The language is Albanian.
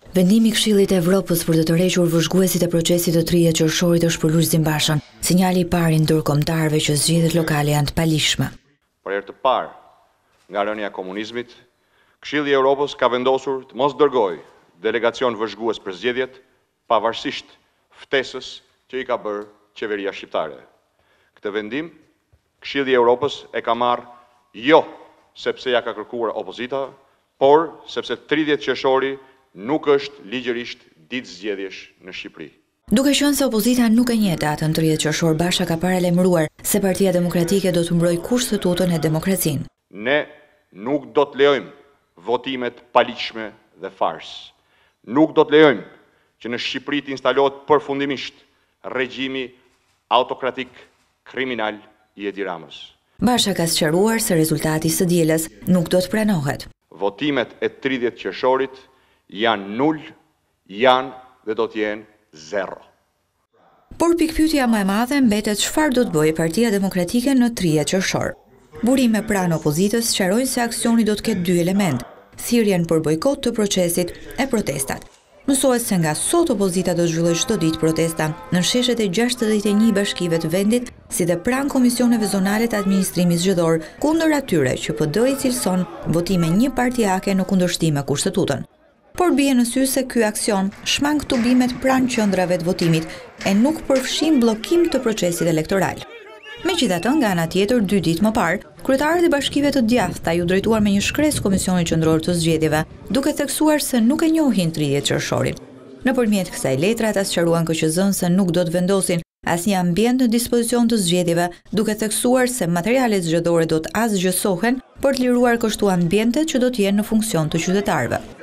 Vendimi i Këshillit të Evropës për të tërhequr vëzhguesit e procesit të 3 qershorit është për Lulzim Bashën, sinjali i parë i ndërkombëtarëve që zgjedhjet lokale janë të palishme. Për herë të parë nga rënia e komunizmit, Këshilli i Evropës ka vendosur të mos dërgojë delegacion vëzhgues për zgjedhjet, pavarësisht ftesës që i ka bërë qeveria shqiptare. Këtë vendim, Këshilli i Evropës e ka marrë jo sepse ja ka kërkuar opozita, por sepse 30 qershori nuk është ligjërisht ditë zgjedhjesh në Shqipëri. Duke qenë se opozita nuk e njeh datën 30 qershor, Basha ka paralajmëruar se Partia Demokratike do të mbrojë kushtetutën e demokracinë. Ne nuk do të lejojmë votimet paligjshme dhe fars. Nuk do të lejojmë që në Shqipëri të instalohet përfundimisht regjimi autokratik kriminal i Edi Ramës. Basha ka sqaruar se rezultati i së dielës nuk do të pranohet. Votimet e 30 qershorit janë nul, janë dhe do të jenë zero. Por pikpyetja më e madhe mbetet çfarë do të bëjë Partia Demokratike në 30 qershor. Burime pranë opozitës sqarojnë se aksioni do të ketë 2 element: thirrjen për bojkot të procesit e protestat. Mësohet se nga sot opozita do zhvillojë çdo ditë protesta në sheshet e 61 bashkive të vendit, si dhe pranë komisioneve zonale të administrimit zgjedhor, kundër atyre që PD-i cilëson votime një-partijake në kundërshtim me kushtetutën. Por bie në sy se ky aksion shmang tubimet pranë qendrave të votimit e nuk përfshin bllokim të procesit elektoral. Megjithatë, nga ana tjetër, 2 ditë më parë, kryetarët e bashkive të djathta ju drejtuar me një shkresë Komisionit Qendror të Zgjedhjeve, duke theksuar se nuk e njohin 30 qershorin. Nëpërmjet kësaj letre ata sqaruan KQZ-n se nuk do të vendosin asnjë ambient në dispozicion të zgjedhjeve, duke theksuar se materialet zgjedhore do të asgjësohen për të liruar kështu ambientet që do të jenë në funksion të qytetarëve.